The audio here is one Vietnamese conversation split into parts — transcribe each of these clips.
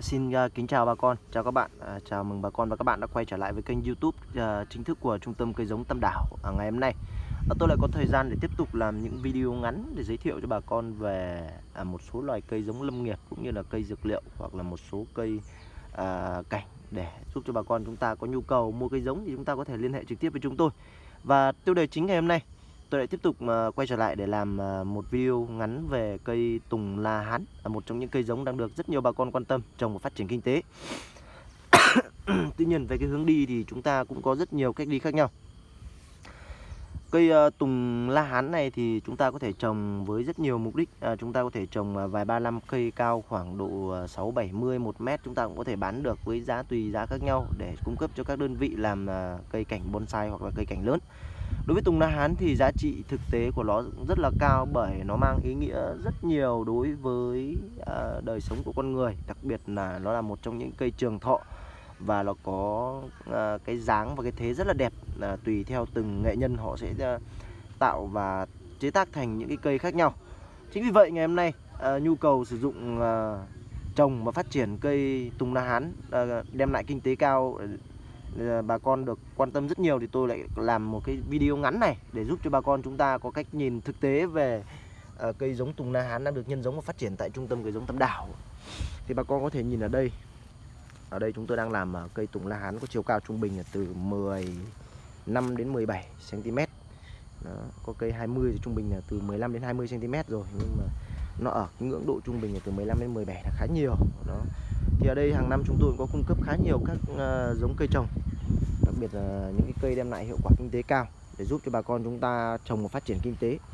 Xin kính chào bà con, chào các bạn, chào mừng bà con và các bạn đã quay trở lại với kênh YouTube chính thức của Trung tâm Cây giống Tam Đảo. Ngày hôm nay tôi lại có thời gian để tiếp tục làm những video ngắn để giới thiệu cho bà con về một số loài cây giống lâm nghiệp cũng như là cây dược liệu hoặc là một số cây cảnh để giúp cho bà con chúng ta có nhu cầu mua cây giống thì chúng ta có thể liên hệ trực tiếp với chúng tôi. Và tiêu đề chính ngày hôm nay tôi lại tiếp tục quay trở lại để làm một video ngắn về cây tùng La Hán, một trong những cây giống đang được rất nhiều bà con quan tâm trồng và phát triển kinh tế. Tuy nhiên về cái hướng đi thì chúng ta cũng có rất nhiều cách đi khác nhau. Cây tùng La Hán này thì chúng ta có thể trồng với rất nhiều mục đích. Chúng ta có thể trồng vài 35 cây cao khoảng độ 6-70 1 mét. Chúng ta cũng có thể bán được với giá tùy giá khác nhau để cung cấp cho các đơn vị làm cây cảnh bonsai hoặc là cây cảnh lớn. Đối với tùng La Hán thì giá trị thực tế của nó rất là cao bởi nó mang ý nghĩa rất nhiều đối với đời sống của con người. Đặc biệt là nó là một trong những cây trường thọ và nó có cái dáng và cái thế rất là đẹp. Tùy theo từng nghệ nhân họ sẽ tạo và chế tác thành những cái cây khác nhau. Chính vì vậy ngày hôm nay nhu cầu sử dụng trồng và phát triển cây tùng La Hán đem lại kinh tế cao, bà con được quan tâm rất nhiều thì tôi lại làm một cái video ngắn này để giúp cho bà con chúng ta có cách nhìn thực tế về cây giống tùng La Hán đang được nhân giống và phát triển tại Trung tâm Cây giống Tam Đảo. Thì bà con có thể nhìn ở đây. Ở đây chúng tôi đang làm cây tùng La Hán có chiều cao trung bình là từ 15 đến 17 cm. Đó, có cây 20 thì trung bình là từ 15 đến 20 cm rồi, nhưng mà nó ở cái ngưỡng độ trung bình là từ 15 đến 17 là khá nhiều. Đó. Thì ở đây hàng năm chúng tôi cũng có cung cấp khá nhiều các giống cây trồng, đặc biệt là những cái cây đem lại hiệu quả kinh tế cao để giúp cho bà con chúng ta trồng và phát triển kinh tế.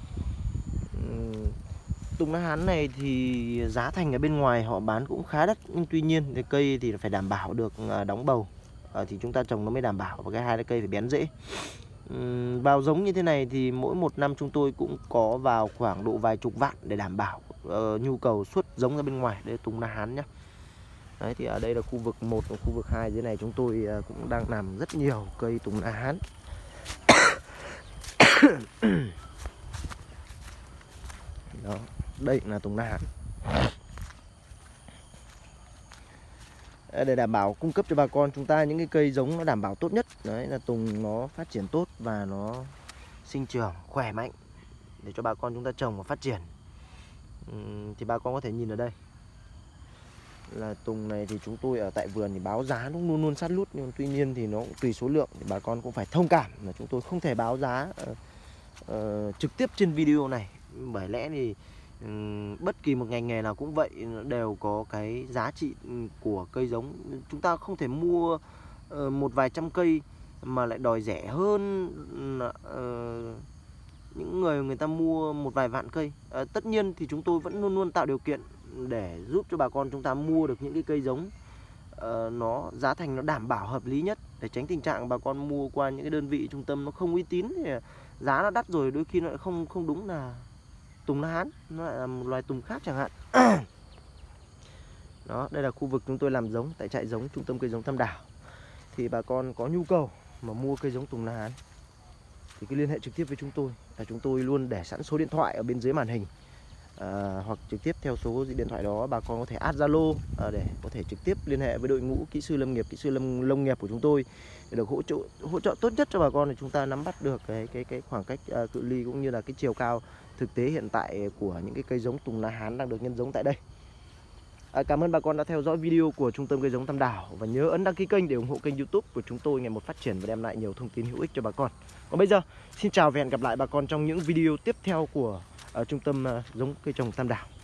Tùng La Hán này thì giá thành ở bên ngoài họ bán cũng khá đắt, nhưng tuy nhiên cái cây thì phải đảm bảo được đóng bầu thì chúng ta trồng nó mới đảm bảo, và cái hai là cây phải bén rễ. Vào giống như thế này thì mỗi một năm chúng tôi cũng có vào khoảng độ vài chục vạn để đảm bảo nhu cầu xuất giống ra bên ngoài. Đây là tùng La Hán nhé. Đấy, thì ở đây là khu vực 1 và khu vực 2 dưới này chúng tôi cũng đang làm rất nhiều cây tùng La Hán. Đó, đây là tùng La Hán. Để đảm bảo cung cấp cho bà con chúng ta những cái cây giống nó đảm bảo tốt nhất. Đấy là tùng nó phát triển tốt và nó sinh trưởng khỏe mạnh để cho bà con chúng ta trồng và phát triển. Thì bà con có thể nhìn ở đây là tùng này thì chúng tôi ở tại vườn thì báo giá nó luôn luôn sát lút, nhưng tuy nhiên thì nó cũng tùy số lượng thì bà con cũng phải thông cảm là chúng tôi không thể báo giá trực tiếp trên video này, bởi lẽ thì bất kỳ một ngành nghề nào cũng vậy, đều có cái giá trị của cây giống. Chúng ta không thể mua một vài trăm cây mà lại đòi rẻ hơn những người ta mua một vài vạn cây. Tất nhiên thì chúng tôi vẫn luôn luôn tạo điều kiện để giúp cho bà con chúng ta mua được những cái cây giống nó giá thành nó đảm bảo hợp lý nhất, để tránh tình trạng bà con mua qua những cái đơn vị trung tâm nó không uy tín thì giá nó đắt rồi đôi khi nó lại không đúng là tùng La Hán, nó lại là một loài tùng khác chẳng hạn. Đó, đây là khu vực chúng tôi làm giống tại trại giống Trung tâm Cây giống Tam Đảo. Thì bà con có nhu cầu mà mua cây giống tùng La Hán thì cứ liên hệ trực tiếp với chúng tôi. Chúng tôi luôn để sẵn số điện thoại ở bên dưới màn hình, hoặc trực tiếp theo số điện thoại đó bà con có thể add Zalo để có thể trực tiếp liên hệ với đội ngũ kỹ sư lâm nghiệp, kỹ sư nông nghiệp của chúng tôi để được hỗ trợ tốt nhất cho bà con để chúng ta nắm bắt được cái khoảng cách cự ly cũng như là cái chiều cao thực tế hiện tại của những cái cây giống tùng La Hán đang được nhân giống tại đây. Cảm ơn bà con đã theo dõi video của Trung tâm Cây giống Tam Đảo, và nhớ ấn đăng ký kênh để ủng hộ kênh YouTube của chúng tôi ngày một phát triển và đem lại nhiều thông tin hữu ích cho bà con. Còn bây giờ xin chào và hẹn gặp lại bà con trong những video tiếp theo của Trung tâm giống cây trồng Tam Đảo.